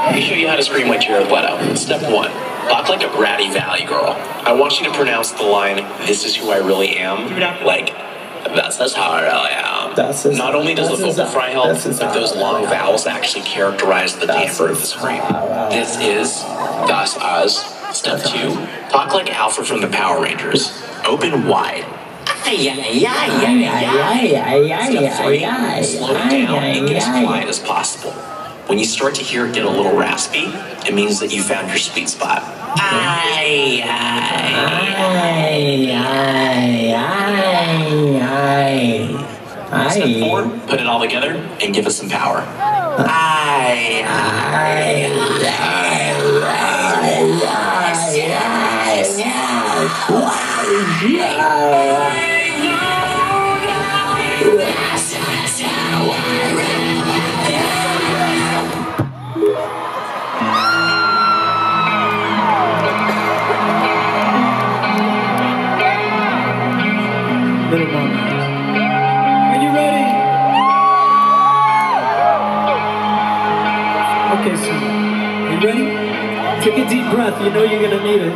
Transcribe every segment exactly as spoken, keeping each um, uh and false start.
Let me show you how to scream like Jared Leto. Step one, talk like a bratty valley girl. I want you to pronounce the line, "This is who I really am," like, "That's just how I really am." That's his, Not only does the vocal fry help, but those long vowels actually characterize the timbre of the scream. This is, das as. Step two, talk like Alpha from the Power Rangers. Open wide. Step three, slow it down and get as quiet as possible. When you start to hear it get a little raspy, it means that you found your sweet spot. Aye, aye, aye, aye, aye. Step four, put it all together and give us some power. Aye, aye, aye, Little moment. Are you ready? Okay, so are you ready? Take a deep breath. You know you're gonna need it.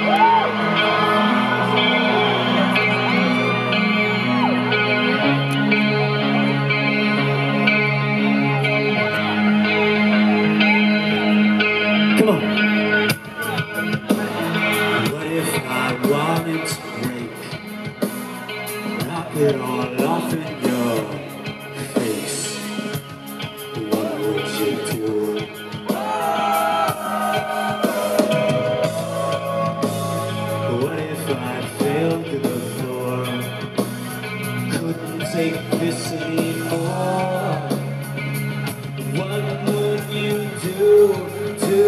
Come on. What if I wanted to break? Knock it all off in your face. What would you do? What if I failed to the floor? Couldn't take this anymore. What would you do? Do?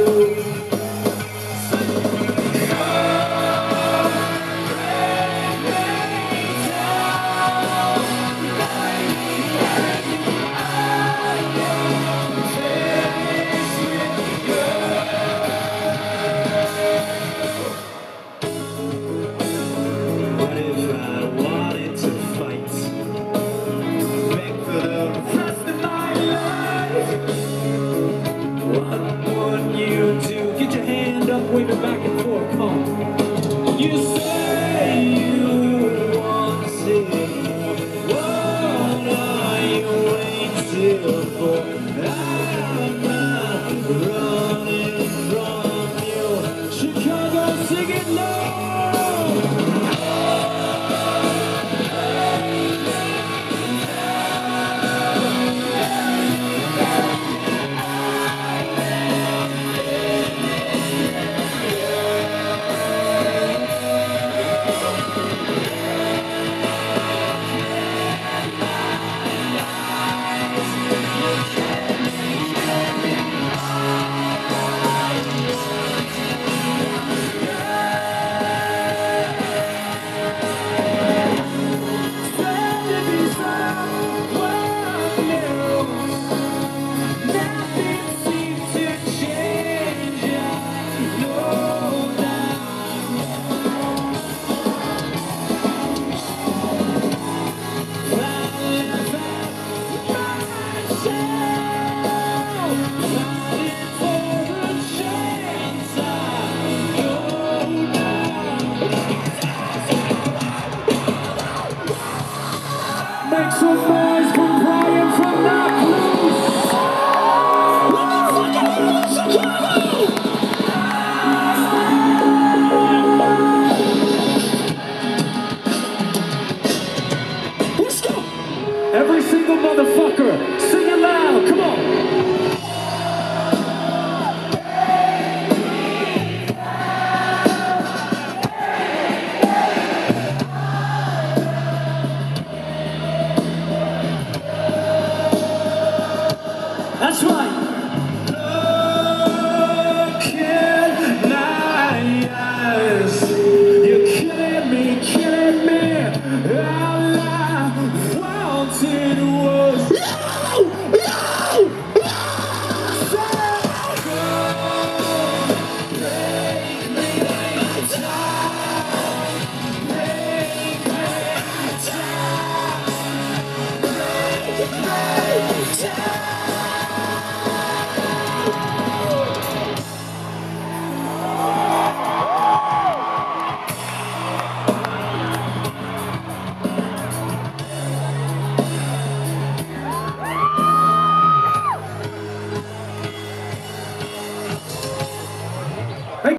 Wave it back and forth, come on. You say you want to. What are you waiting for? I'm not